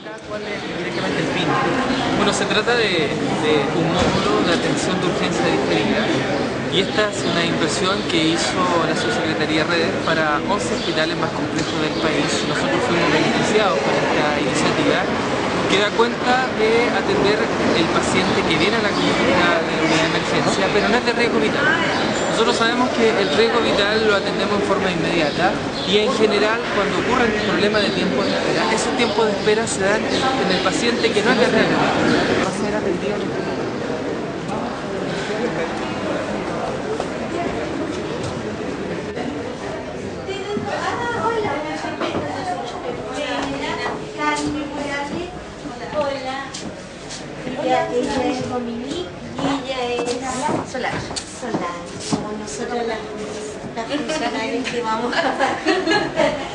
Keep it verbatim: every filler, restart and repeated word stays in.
¿Cuál es directamente el fin? Bueno, se trata de, de un módulo de atención de urgencia diferida y esta es una inversión que hizo la Subsecretaría Redes para once hospitales más complejos del país. Nosotros fuimos beneficiados por esta iniciativa que da cuenta de atender el paciente que viene a la clínica de la unidad de emergencia, pero no es de riesgo vital. Nosotros sabemos que el riesgo vital lo atendemos en forma inmediata y en general cuando ocurre el problema de tiempo de espera, esos tiempos de espera se dan en el paciente que no es de riesgo vital. Va a ser atendido en este momento. Hola, ella, ella es Dominique y ella es Solar. Solar, como nosotros las, las funcionarias que vamos a